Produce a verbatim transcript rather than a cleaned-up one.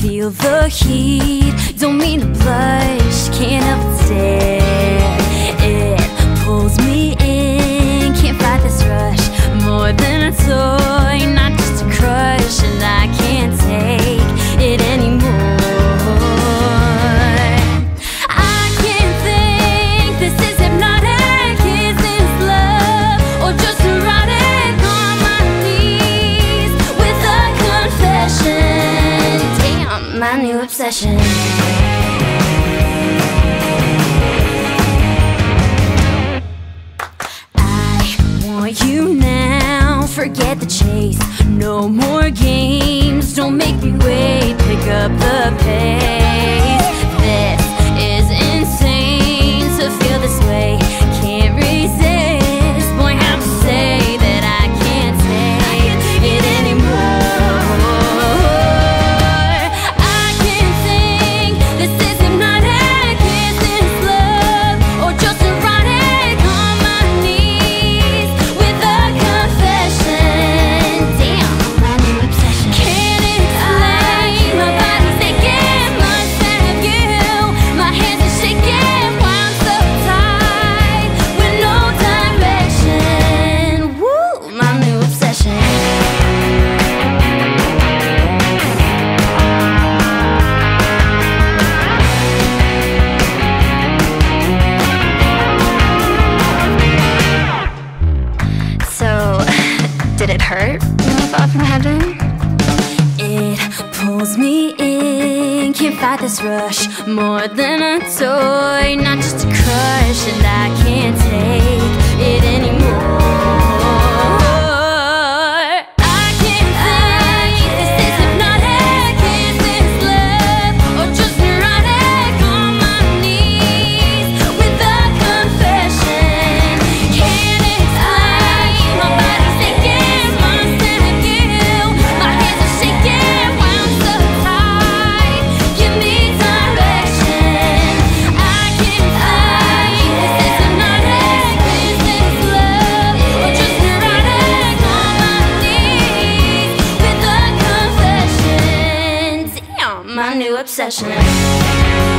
feel the heat, don't mean to blush, can't help but stare. It pulls me in, can't fight this rush. More than a toy, not just a crush, and I can't take it anymore. I can't think this is hypnotic, is this love or just neurotic? On my knees with a confession, damn, my new obsession. You now, forget the chase, no more games, don't make me wait, pick up the pace. This is insane, to feel this way, can't resist, boy, how to say that I can't take it anymore. I can't think this is hypnotic, is this love or just erotic? On my knees with a confession, damn, my new obsession. Can't explain, my body's aching, must have you. My hands are shaking, why I'm so tight with no direction. Woo, my new obsession. So, did it hurt when I fell from heaven? It pulls me in, can't fight this rush. More than a toy, not just a crush, and I can't take it anymore. I can't think this is hypnotic, is this love or just neurotic? On my knees with a confession, can't explain, my body's aching, must have you. My hands are shaking, why I'm so tight, give me direction. I can't think this is hypnotic, is this love or just neurotic? On my knees with a confession, damn, my new obsession.